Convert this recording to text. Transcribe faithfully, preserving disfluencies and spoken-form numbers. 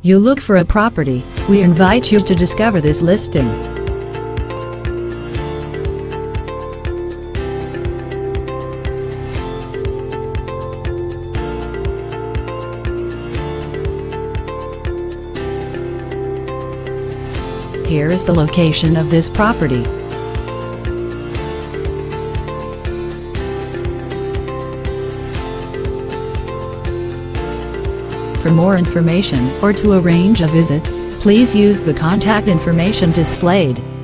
You look for a property, we invite you to discover this listing. Here is the location of this property. For more information or to arrange a visit, please use the contact information displayed.